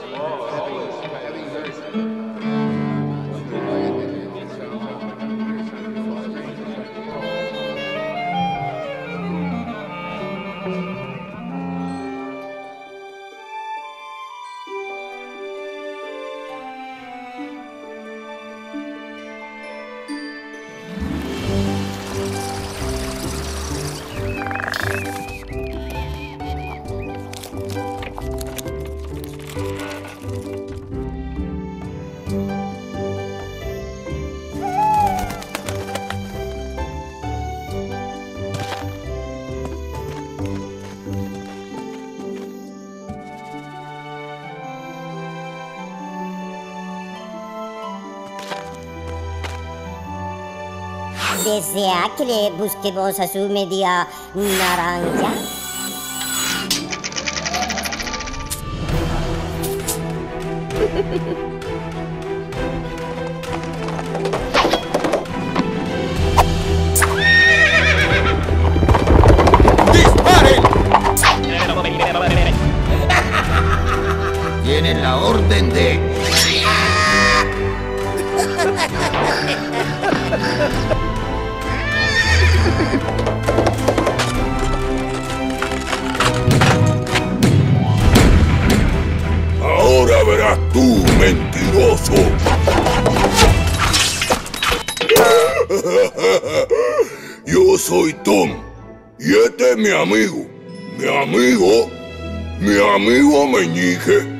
¿Desea que le busquemos a su media naranja? ¡Disparen! Tienen la orden de... Ahora verás tú, mentiroso. Yo soy Tom y este es mi amigo. Mi amigo Meñique.